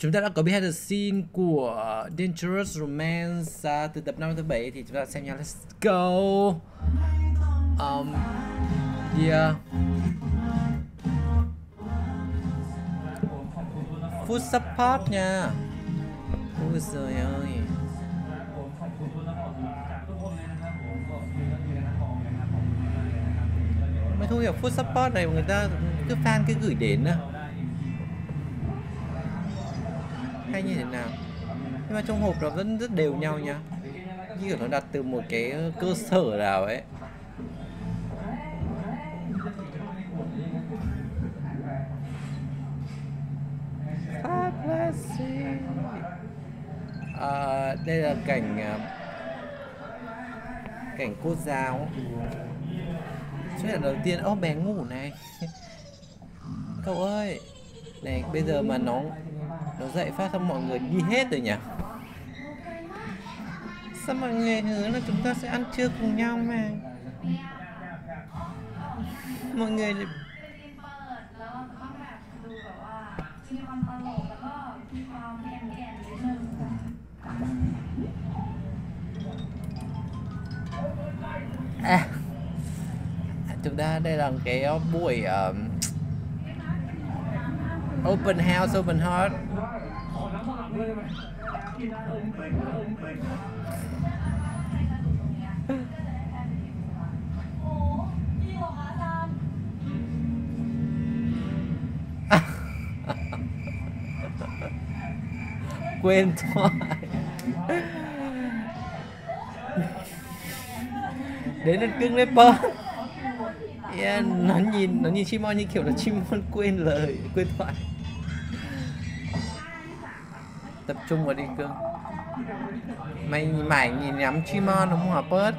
chúng ta đã có behind the scene của Dangerous Romance từ tập 5 tới 7 thì chúng ta xem nha. Let's go. Yeah. Food support nha. Ôi giời ơi. Mới thu hiểu food support này người ta cứ fan cứ gửi đến à? Hay như thế nào? Nhưng mà trong hộp nó vẫn rất đều nhau nha. Như kiểu nó đặt từ một cái cơ sở nào ấy. Đây là cảnh cô giáo xuất hiện đầu tiên. Ô, bé ngủ này. Cậu ơi này, bây giờ mà nó dậy phát xong mọi người đi hết rồi nhỉ? Sao mọi người hứa là chúng ta sẽ ăn trưa cùng nhau mà mọi người chúng ta đây là cái buổi open house, open heart. Quên thoại. Đến nó cưng đấy bơ. Yeah, nó nhìn Chimon như kiểu là Chimon quên lời, quên thoại. Tập trung vào đi cưng. Mày nhìn nhắm Chimon đúng không hả Bớt?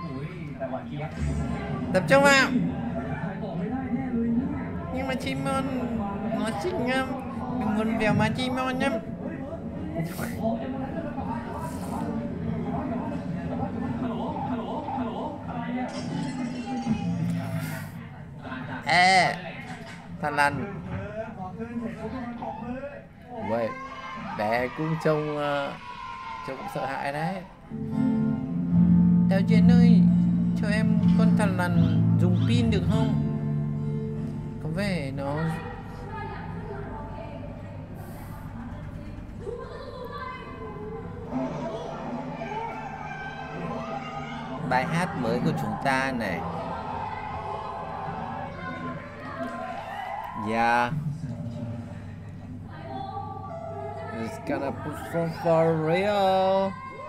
Tập trung vào. Nhưng mà Chimon nó xinh lắm, đừng muốn vèo mà Chimon nhá. Thằng Lằn. Vậy bé cũng trông cũng sợ hãi đấy. Đạo diễn ơi, cho em con thằn lằn dùng pin được không? Có vẻ nó bài hát mới của chúng ta này. Yeah, it's gonna perform for real.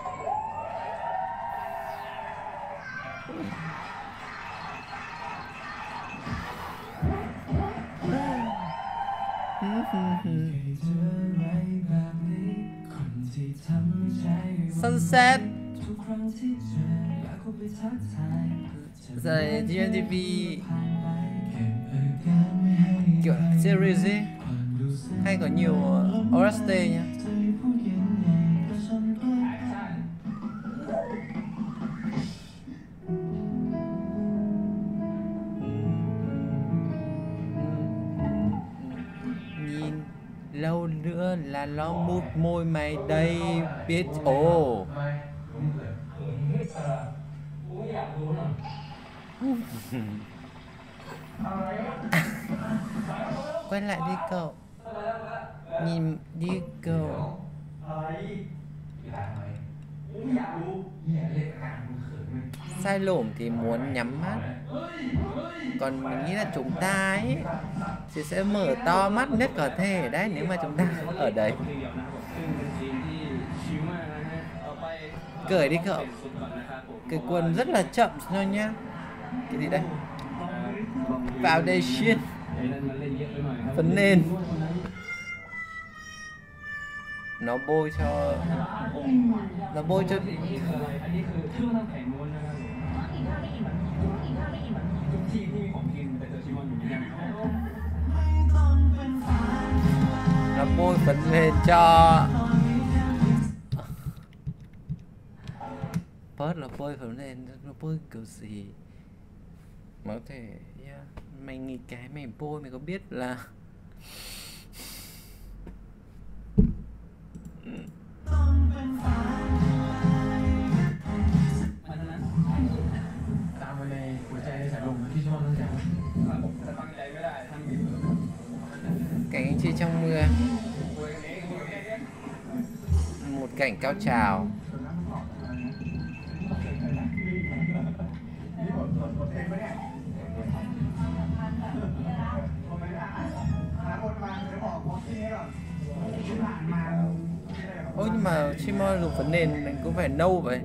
Sunset. Giờ GMTV kiểu series ấy hay có nhiều OST nha. Nhìn lâu nữa là nó mút môi mày đây biết. Ồ quay lại đi cậu, nhìn đi cậu. Sai lổm thì muốn nhắm mắt, còn mình nghĩ là chúng ta ấy thì sẽ mở to mắt nhất có thể đấy nếu mà chúng ta ở đấy. Cởi đi cậu, cái quần rất là chậm thôi nhá. Cái gì đây? Foundation, phấn nền. Nó bôi cho nó bôi phấn nền cho Bớt. Là bôi phấn nền, nó bôi kiểu gì mà có thể yeah. Mày nghĩ cái mày bôi mày có biết là ตามมาในหัวใจในสายลมที่ชอบตั้งแต่แต่ตั้งใจไม่ได้ทำอยู่ Cảnh anh chị trong mưa. Một cảnh cao trào. Ôi nhưng mà chim dùng phấn nền mình cũng phải nâu vậy,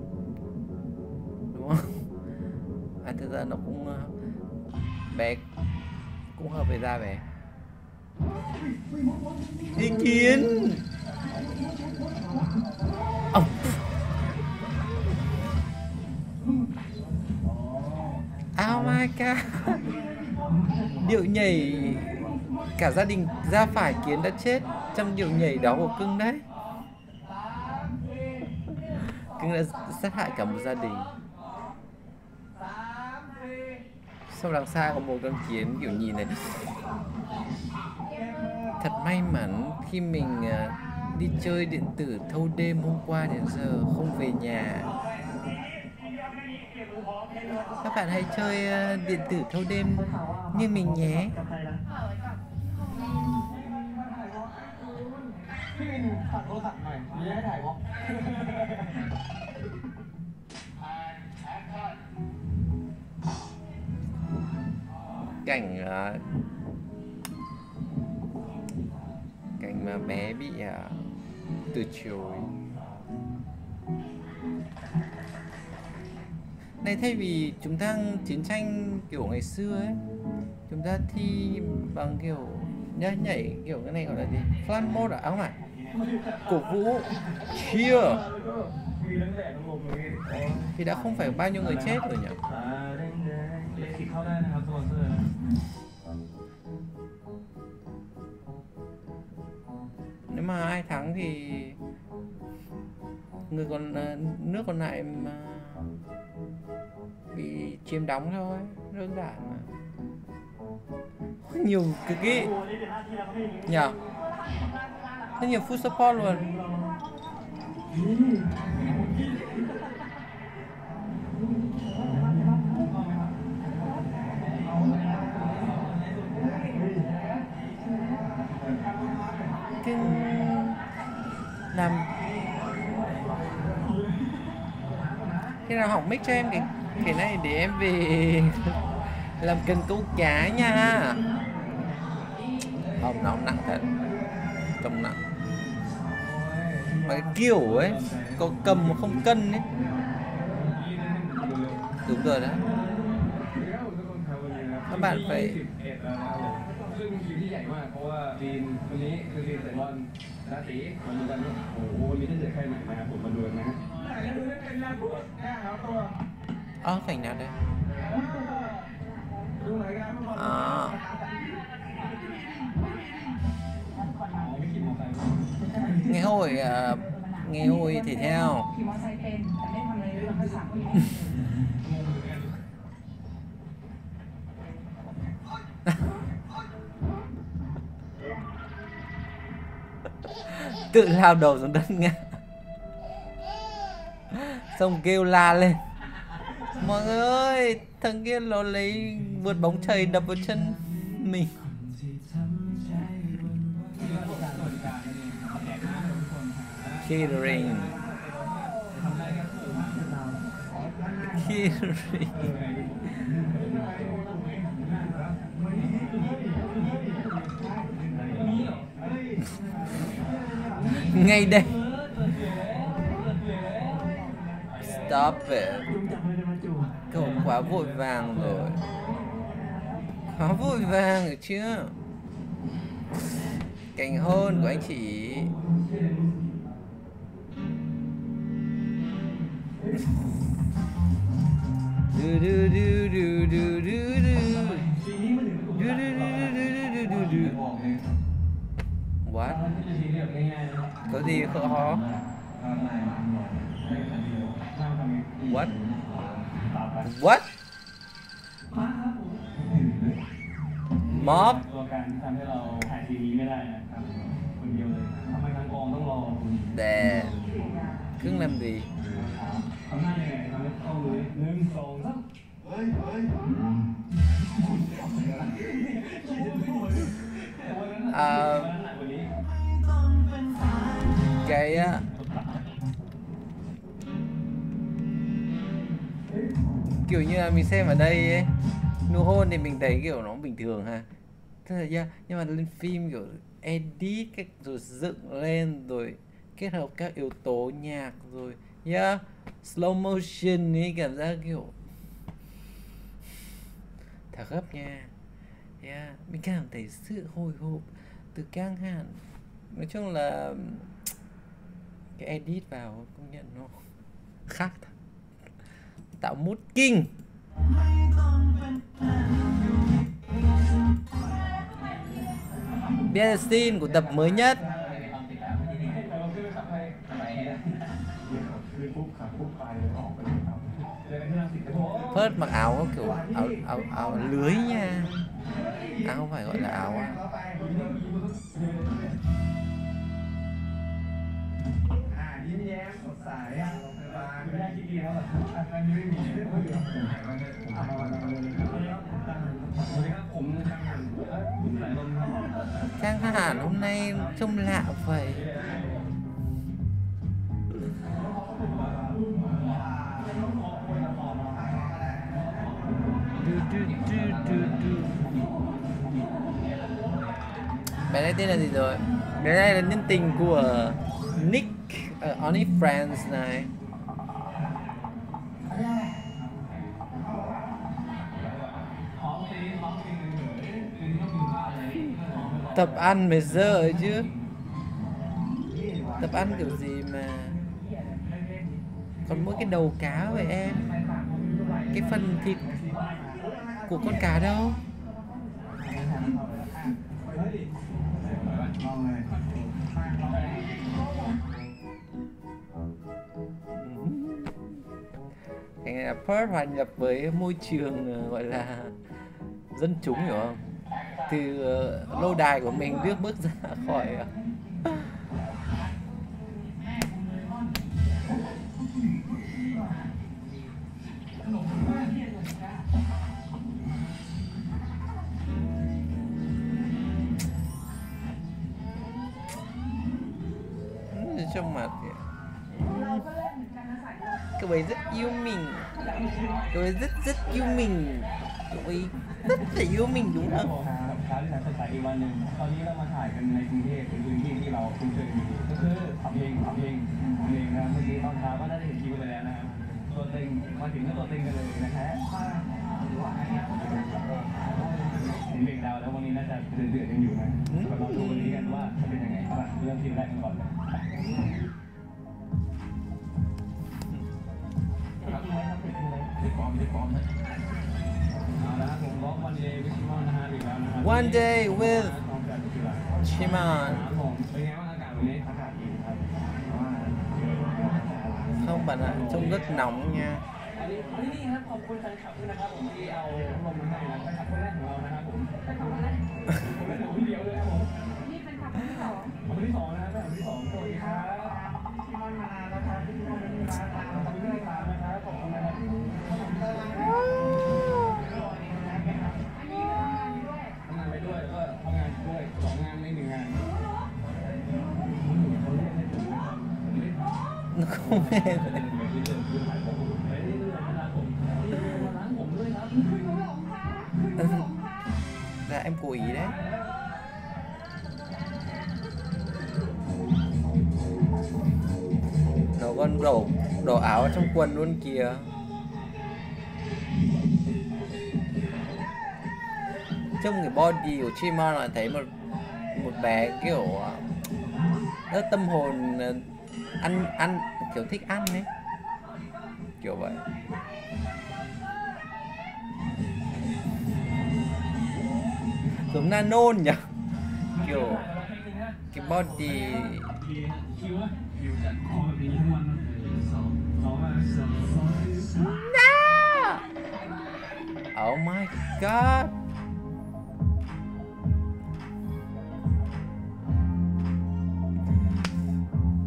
đúng không? À thực ra nó cũng bé, cũng hợp với da bé. Ý kiến. Oh. Oh my god. Điệu nhảy cả gia đình ra phải Kiến đã chết trong điệu nhảy đó của Cưng đấy. Cưng đã sát hại cả một gia đình. Sau đằng xa có một con kiến kiểu nhìn này. Thật may mắn khi mình đi chơi điện tử thâu đêm hôm qua đến giờ không về nhà. Các bạn hãy chơi điện tử thâu đêm như mình nhé. Cảnh cảnh mà bé bị từ chối. Này thay vì chúng ta chiến tranh kiểu ngày xưa ấy, chúng ta thi bằng kiểu nhảy kiểu cái này gọi là gì? Flash mode à? Không phải. Cổ vũ. Cheer. Thì đã không phải bao nhiêu người chết rồi nhỉ? Nếu mà ai thắng thì người còn nước còn lại mà bị chiếm đóng thôi, đơn giản mà. Nhiều cực ý nhờ, rất nhiều food support luôn. Làm khi nào hỏng mic cho em cái này để em về làm cần câu cá nha. Không, nó nặng thật, trông nặng. Mà cái kiểu ấy, có cầm mà không cân ấy. Đúng rồi đó. Các bạn phải cảnh nào đây? Ngày hội thể thao. Tự lao đầu xuống đất nghe. Xong kêu la lên. Mọi người ơi, thằng kia nó lấy vượt bóng chày đập vào chân mình. Catering. Ngay đây. Stop it. Cậu quá vội vàng rồi. Quá vội vàng rồi chứ. Cảnh hôn của anh chị. What? Có gì khó? What? What? Mob? ต้องรอคุณ Để cưng làm gì? ทำหน้ายังไงทำให้เข้าเลย1 2 3เฮ้ยเฮ้ย Cái kiểu như là mình xem ở đây ấy, nụ hôn thì mình thấy kiểu nó bình thường ha. Thế là yeah, nhưng mà lên phim kiểu edit cách rồi dựng lên rồi kết hợp các yếu tố nhạc rồi yeah, slow motion ấy, cảm giác kiểu thở gấp nha. Yeah, mình cảm thấy sự hồi hộp từ căng thẳng. Nói chung là cái edit vào công nhận nó khác thật. Tạo mood kinh. Behind the scene của tập mới nhất. First mặc áo kiểu áo lưới nha. Áo không phải gọi là áo á. Căng thẳng hôm nay trông lạ vậy. Bé này tên là gì rồi? Bé này là nhân tình của Nick ở Only Friends này. Tập ăn mới dơ ấy chứ. Tập ăn kiểu gì mà còn mỗi cái đầu cá vậy em. Cái phần thịt của con cá đâu? Cái này là Perth hòa nhập với môi trường gọi là dân chúng, hiểu không? Từ lâu đài của mình bước ra khỏi trong mặt kìa. Cậu ấy rất yêu mình. Cậu ấy rất yêu mình. Cậu ấy rất là yêu mình đúng không? เช้าที่แสนสดใสอีกวันหนึ่งตอนนี้เรามาถ่ายกันในกรุงเทพเป็นพื้นที่ที่เราคุ้นเคยกันอยู่ก็คือทำเองนะเมื่อกี้ตอนเช้าก็ได้เห็นคิวไปแล้วนะครับตัวเต็งมาถึงก็ตัวเต็งกันเลยนะฮะเห็นเบรกดาวแล้ววันนี้น่าจะเดือดกันอยู่นะเราดูวันนี้กันว่าจะเป็นยังไงครับเริ่มคิวแรกกันก่อนเลย One day with Shimon. Không bạn ạ, trông rất nóng nha. Nó không hề là em cố ý đấy. Nó còn đổ áo trong quần luôn kìa. Trong cái body của Chimon là thấy một bé kiểu rất tâm hồn, ăn kiểu thích ăn ấy, kiểu vậy. Giống Nanon nhỉ, kiểu cái body. No! Oh my god.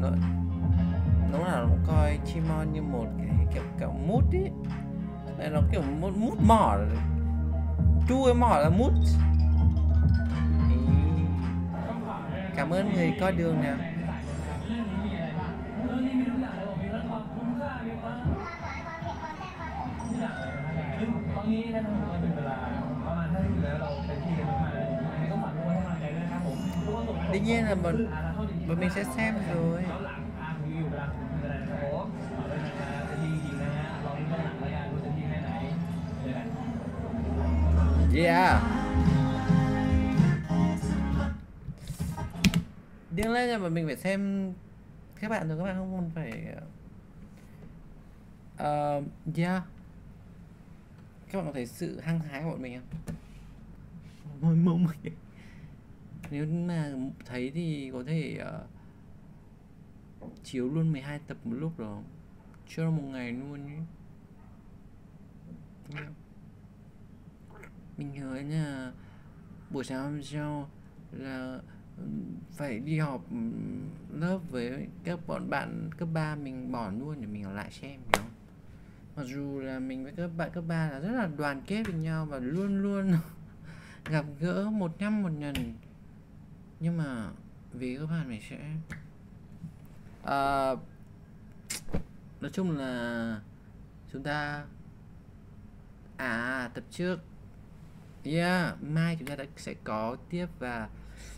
lúc nào nó cũng coi Chimon như một cái kiểu mút ý. Đây nó kiểu một mút mỏ, chu cái mỏ là mút. Cảm ơn người coi đường nè. Đương nhiên là bọn mình sẽ xem rồi. Yeah. Đương nhiên là bọn mình phải xem các bạn rồi, các bạn không phải yeah. Các bạn có thấy sự hăng hái của bọn mình không? Nếu mà thấy thì có thể chiếu luôn 12 tập một lúc rồi, cho một ngày luôn ý. Mình nhớ là buổi sáng hôm sau là phải đi họp lớp với các bọn bạn cấp 3, mình bỏ luôn để mình ở lại xem, hiểu không? Mặc dù là mình với các bạn cấp 3 là rất là đoàn kết với nhau và luôn luôn gặp gỡ một năm một lần, nhưng mà vì các bạn mình sẽ nói chung là chúng ta tập trước mai chúng ta sẽ có tiếp, và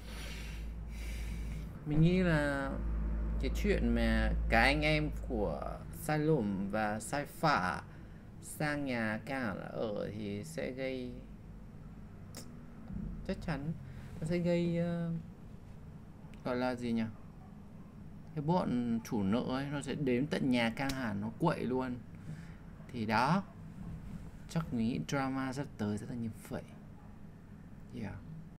mình nghĩ là cái chuyện mà cả anh em của Sai Lùm và Sai Phả sang nhà Càng là ở thì sẽ gây, chắc chắn nó sẽ gây gọi là gì nhỉ, cái bọn chủ nợ ấy nó sẽ đến tận nhà Càng Hàn nó quậy luôn. Thì đó, chắc mình nghĩ drama sắp tới sẽ là như vậy. Yeah.